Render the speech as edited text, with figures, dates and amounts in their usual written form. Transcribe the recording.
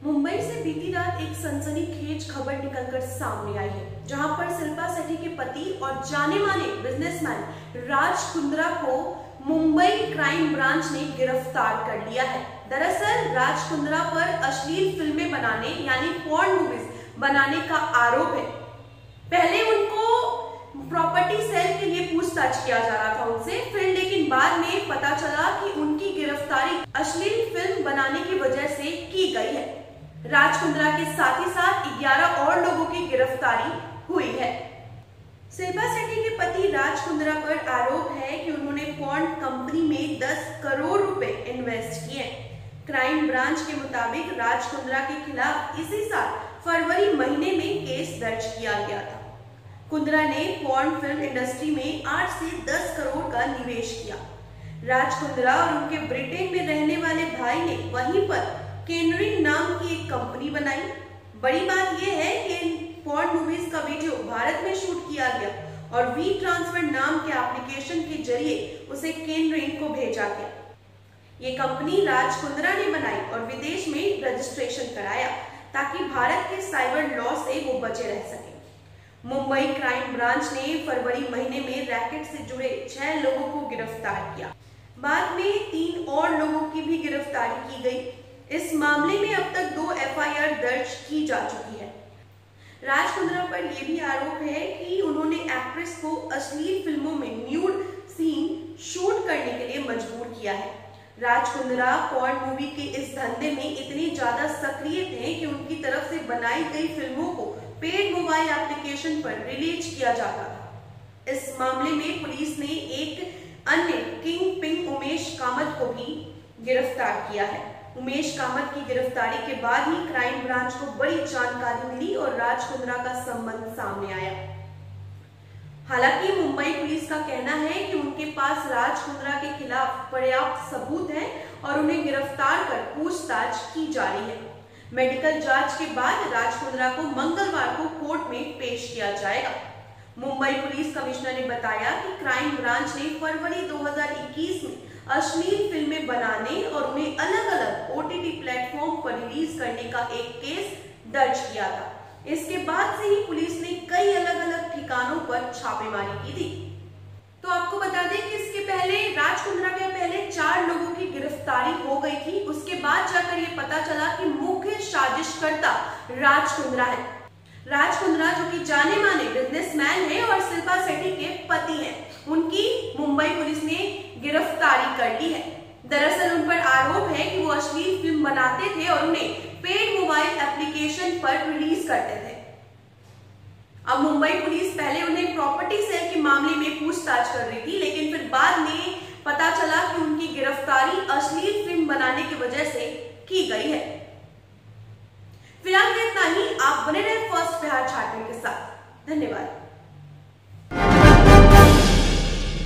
मुंबई से बीती रात एक सनसनीखेज खबर निकलकर सामने आई है, जहां पर शिल्पा शेट्टी के पति और जाने माने बिजनेसमैन राज कुंद्रा को मुंबई क्राइम ब्रांच ने गिरफ्तार कर लिया है। दरअसल राज कुंद्रा पर अश्लील फिल्में बनाने यानी पॉर्न मूवीज बनाने का आरोप है। पहले उनको प्रॉपर्टी सेल के लिए पूछताछ किया जा रहा था उनसे, फिर लेकिन बाद में पता चला कि उनकी गिरफ्तारी अश्लील फिल्म बनाने की वजह से की गई है। राज कुंद्रा के साथ ही साथ 11 और लोगों की गिरफ्तारी हुई है। शिल्पा शेट्टी के पति राज कुंद्रा पर आरोप है कि उन्होंने पॉर्न कंपनी में 10 करोड़ रुपए इन्वेस्ट किए। क्राइम ब्रांच के मुताबिक राज कुंद्रा के खिलाफ इसी साल फरवरी महीने में केस दर्ज किया गया था। कुंद्रा ने पॉर्न फिल्म इंडस्ट्री में 8 से 10 करोड़ का निवेश किया। राज कुंद्रा और उनके ब्रिटेन में रहने वाले भाई ने वहीं पर केनरिंग नाम की एक कंपनी बनाई। बड़ी बात यह है कि इन पॉर्न मूवीज का वीडियो भारत में शूट किया गया और वी ट्रांसफर नाम के एप्लीकेशन के जरिए उसे केनरिंग को भेजा गया। ये कंपनी राज कुंद्रा ने बनाई और विदेश में रजिस्ट्रेशन कराया ताकि भारत के साइबर लॉ से वो बचे रह सके। मुंबई क्राइम ब्रांच ने फरवरी महीने में रैकेट से जुड़े 6 लोगों को गिरफ्तार किया। बाद में 3 और लोगों की भी गिरफ्तारी की गई। इस मामले में अब तक 2 FIR दर्ज की जा चुकी है। राज कुंद्रा पर यह भी आरोप है कि उन्होंने एक्ट्रेस को अश्लील फिल्मों में न्यूड सीन शूट करने के लिए मजबूर किया है। राज कुंद्रा पॉर्न मूवी के इस धंधे में इतने ज्यादा सक्रिय थे कि उनकी तरफ से बनाई गई फिल्मों को पेड मोबाइल एप्लीकेशन पर रिलीज किया जाता था। इस मामले में पुलिस ने एक अन्य किंग पिंग उमेश कामत को भी गिरफ्तार किया है। उमेश कामत की गिरफ्तारी के बाद ही क्राइम ब्रांच को बड़ी जानकारी मिली और राज कुंद्रा का संबंध सामने आया। हालांकि मुंबई पुलिस का कहना है कि उनके पास राज कुंद्रा के खिलाफ पर्याप्त सबूत हैं और उन्हें गिरफ्तार कर पूछताछ की जा रही है। मेडिकल जांच के बाद राज कुंद्रा को मंगलवार को कोर्ट में पेश किया जाएगा। मुंबई पुलिस कमिश्नर ने बताया कि क्राइम ब्रांच ने फरवरी 2021 में अश्लील फिल्में बनाने और उन्हें अलग-अलग OTT प्लेटफॉर्म पर रिलीज करने का एक केस दर्ज किया था। इसके बाद से ही पुलिस ने कई अलग-अलग ठिकानों पर छापेमारी की थी। तो आपको बता दें कि इसके पहले राज कुंद्रा के पहले 4 लोगों की गिरफ्तारी हो गई थी। उसके बाद जाकर ये पता चला कि मुख्य साजिशकर्ता राज कुंद्रा है। राज कुंद्रा जो कि जाने माने बिजनेसमैन है और शिल्पा शेट्टी के पति हैं, उनकी मुंबई पुलिस ने गिरफ्तारी कर ली है। दरअसल उन पर आरोप है कि वो अश्लील फिल्म बनाते थे और उन्हें पेड मोबाइल एप्लीकेशन पर रिलीज करते थे। अब मुंबई पुलिस पहले उन्हें प्रॉपर्टी सेल के मामले में पूछताछ कर रही थी, लेकिन फिर बाद में पता चला कि उनकी गिरफ्तारी अश्लील फिल्म बनाने की वजह से की गई है। फिलहाल इतना ही। आप बने रहे फर्स्ट बिहार झारखंड के साथ। धन्यवाद।